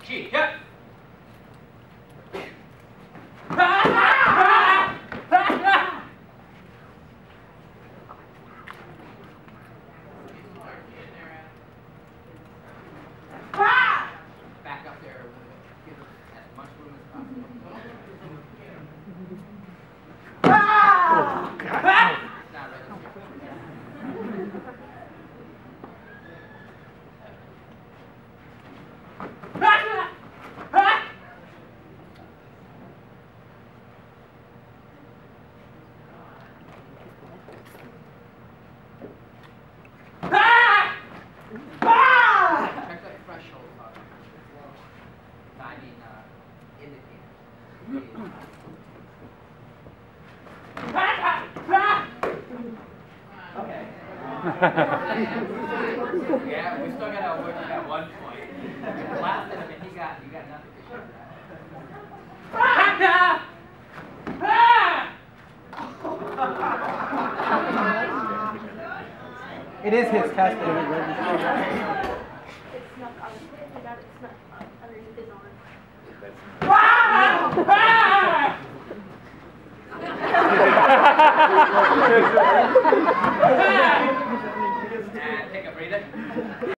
G. Yep. Back up there a little bit. Give it as much room as possible. It's not ready here. Check that threshold of timing indicators. Okay. Yeah, we still got to work at 1 point. Last minute, you got nothing to show that. It is his test. It's not underneath his arm.